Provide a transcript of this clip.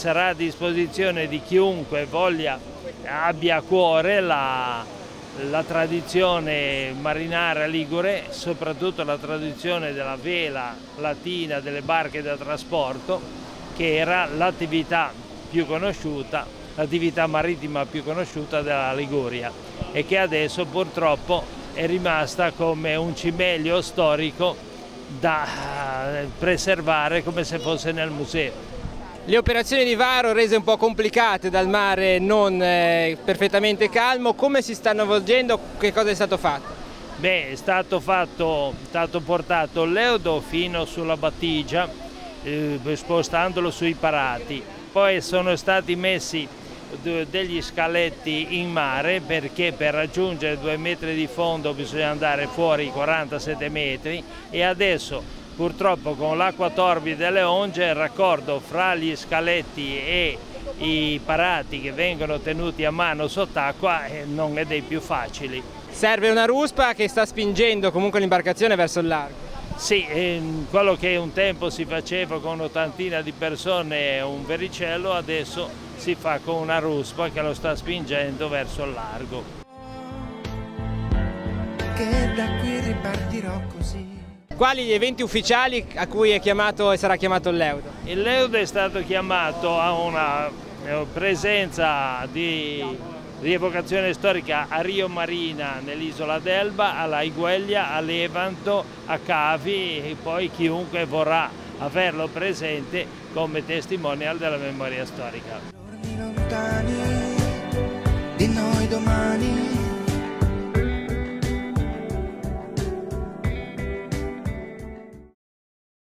sarà a disposizione di chiunque abbia a cuore la tradizione marinara ligure, soprattutto la tradizione della vela latina, delle barche da trasporto, che era l'attività più conosciuta, l'attività marittima più conosciuta della Liguria e che adesso purtroppo è rimasta come un cimelio storico da preservare come se fosse nel museo. Le operazioni di varo rese un po' complicate dal mare non perfettamente calmo, come si stanno svolgendo? Che cosa è stato fatto? Beh, è stato portato l'eudo fino sulla battigia, spostandolo sui parati. Poi sono stati messi degli scaletti in mare perché per raggiungere 2 metri di fondo bisogna andare fuori i 47 metri e adesso purtroppo con l'acqua torbida e le onge il raccordo fra gli scaletti e i parati che vengono tenuti a mano sott'acqua non è dei più facili. Serve una ruspa che sta spingendo comunque l'imbarcazione verso il largo. Sì, quello che un tempo si faceva con un'ottantina di persone e un vericello adesso si fa con una ruspa che lo sta spingendo verso il largo. Che da qui ripartirò così. Quali gli eventi ufficiali a cui è chiamato e sarà chiamato l'Eudo? Il Leudo è stato chiamato a una presenza di rievocazione storica a Rio Marina nell'isola d'Elba, alla Igueglia, a Levanto, a Cavi e poi chiunque vorrà averlo presente come testimonial della memoria storica. Giorni lontani di noi.